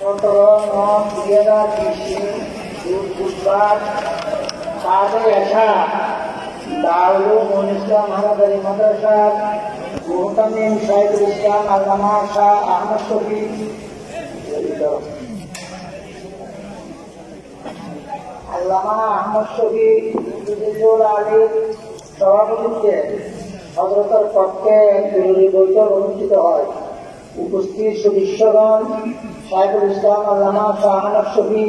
17/9/2020 বুধবার দারুল ইসলাম হানাদারি মাদ্রাসার মুহতামিম সাইদুল ইসলাম আল্লামা শাহ আহমদ শফি আলীর সভাপতিত্বে হযরতের পক্ষে জরুরি বৈঠক অনুষ্ঠিত হয়। উপস্থিত সদস্যগণ সাইদুল ইসলাম আল্লামা শাহ আহমদ শফি,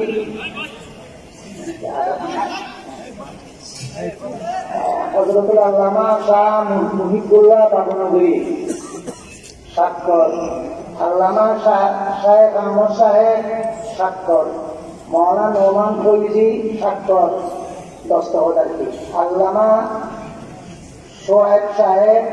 হযরতুল আল্লামা শাহ মুহিবুল্লাহ বাবনগরী স্বাক্ষর, আল্লামা শাহেখ আহমদ সাহেব স্বাক্ষর, মৌলানা নোমান ফৈজি স্বাক্ষর দস্তখত আর কি, আল্লামা সোহেব সাহেব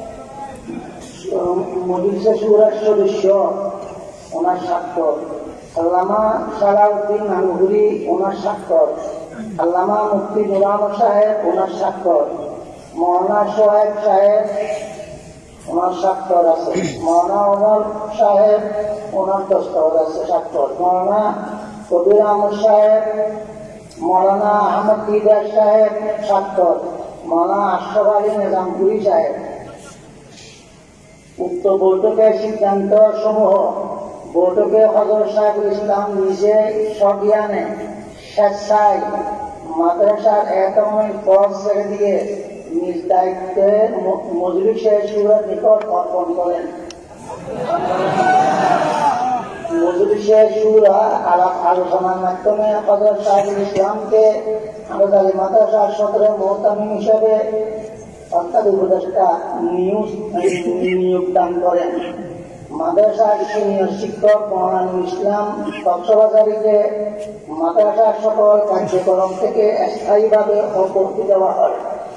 মজলিসে শুরার সদস্য ওনার স্বাক্ষর, আল্লামা সালাউদ্দিন নানগুরি ওনার স্বাক্ষর, আল্লামা মুফতি গোলাম সাহেব ওনার স্বাক্ষর, মৌলানা সোহেব সাহেব ওনার স্বাক্ষর আছে, মৌলানা ওমর সাহেব ওনার দস্তখত আছে স্বাক্ষর, মৌলানা কবির আহমদ সাহেব, মৌলানা আহমদ দিদার সাহেব স্বাক্ষর, মৌলানা আশরাফ আলী নিজামপুরি সাহেব। উক্ত বৈঠকের সিদ্ধান্ত সমূহ বৈঠকে হযরত সাইদুল ইসলাম নিজে সজ্ঞানে স্বেচ্ছায় মাদ্রাসার একাডেমিক পদ ছেড়ে দিয়ে নিজ দায়িত্বে মজলিসে শুরার নিকট অর্পণ করেন। মজলিসে শুরা আলোচনার মাধ্যমে হযরত সাইদুল ইসলামকে হানাদারি মাদ্রাসার সদরের মুহতামিম হিসেবে অর্থাৎ উপদেষ্টা নিয়োগ দান করেন। মাদ্রাসার সিনিয়র শিক্ষক মৌলানা ইসলাম কক্সবাজারীকে মাদ্রাসার সকল কার্যক্রম থেকে স্থায়ীভাবে অব্যাহতি দেওয়া হয়।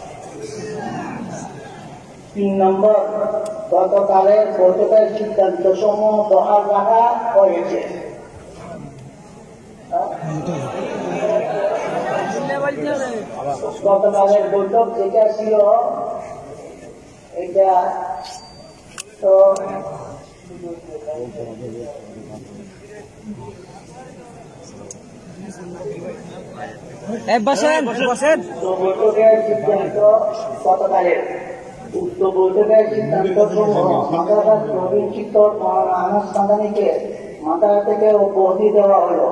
3 নম্বর, গতকালের বৈঠকের সিদ্ধান্ত সমূহ বহাল রাখা হয়েছে। গতকালের বৈঠক যেটা ছিল এটা তো বৈঠকের সিদ্ধান্ত গতকালের উক্ত বৈঠকের সিদ্ধান্ত সমূহ মাদ্রাসার প্রবীণ শিক্ষক মৌলানা আহমদ সাদানিকে মাদ্রাসা থেকে অব্যাহতি দেওয়া হলো,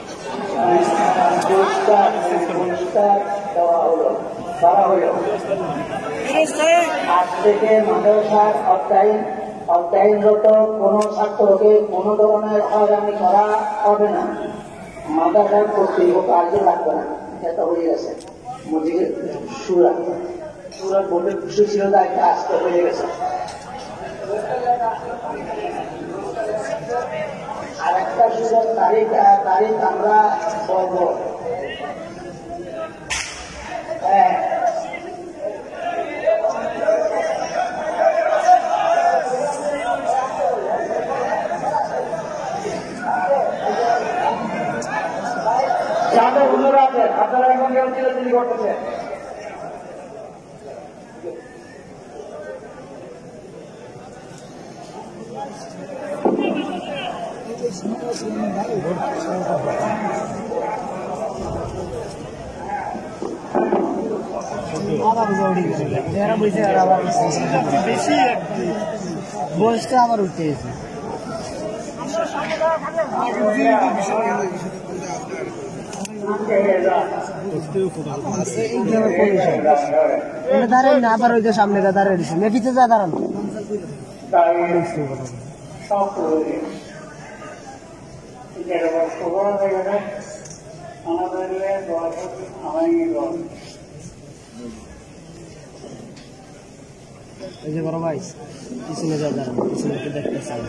আজ থেকে মাদ্রাসার অধ্যয়নরত কোনো ছাত্রকে কোনো ধরনের হয়রানি করা হবে না, মাদ্রাসার কর্তৃপক্ষ কার্যে লাগবে না। এটা হয়ে গেছে সুরার বোর্ডের বিষয় ছিল, একটা আস্তে হয়ে গেছে। আর একটা সুযোগ তারিখ আমরা বলবো। আপনারা এখন কেউ চিরাচিরি করতেছে। বয়সটা আবার উঠে গেছে। দাঁড়ান না, আবার ওই যে সামনে দাঁড়িয়ে দিচ্ছে, মেপিতে যা দাঁড়ান। এই যে বড় ভাই পিছনে যা দাঁড়ান, পিছনে দেখতে চাই।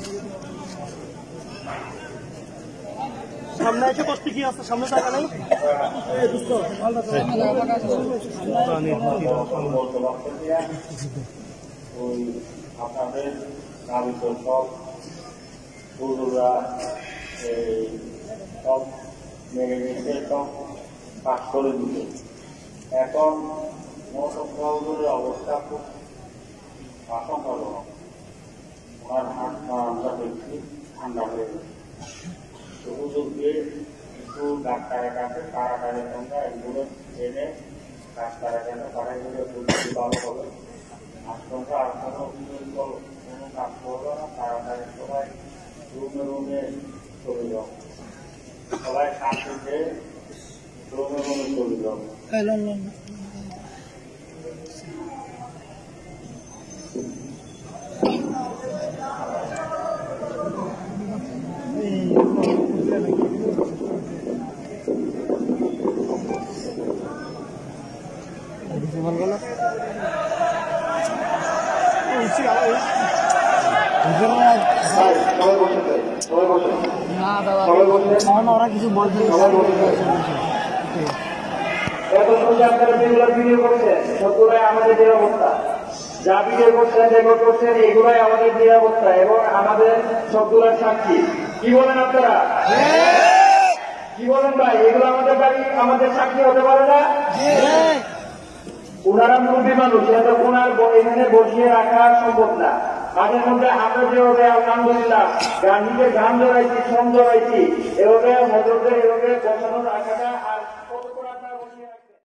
সামনে এসে বসতে কি আছে, সামনে টাকা নেই। আপনাদের নাবিত সব বন্ধুরা সব মেরে গেছে, সব পাশ করে দিতে। এখন মৌসুমের অবস্থা খুব আশঙ্কাজনক। ওনার হাত পা আমরা দেখছি ঠান্ডা হয়ে গেছে। ডাক্তারের কাছে তাড়াতাড়ি তোমরা এগুলো এনে ডাক্তারের কাছে পাঠাইগুলো খুবই ভালো হবে। আর তোমরা আর কোনো কাজ করবো না, তাড়াতাড়ি সবাই রুমে রুমে চলে যাও, সবাই শান্তিতে রুমে রুমে চলে যাও। ওরা কিছু বলছে ভিডিও করছেন সবগুলাই আমাদের যে অবস্থা, যা ভিডিও করছেন রেকর্ড করছেন এগুলাই আমাদের যে অবস্থা এবং আমাদের সবগুলার সাক্ষী। কি বলেন আপনারা? কি বলেন ভাই? এগুলো আমাদের বাড়ি আমাদের সাক্ষী হতে পারে না? ওনারা মুরব্বী মানুষ, এটা ওনার এখানে বসিয়ে রাখা সম্ভব না। মাঝে মধ্যে আমরা যেভাবে আলহামদুলিল্লাহ নিজের গান জড়াইছি, শ্রম জড়াইছি, এভাবে মদরদের এভাবে বসানো রাখাটা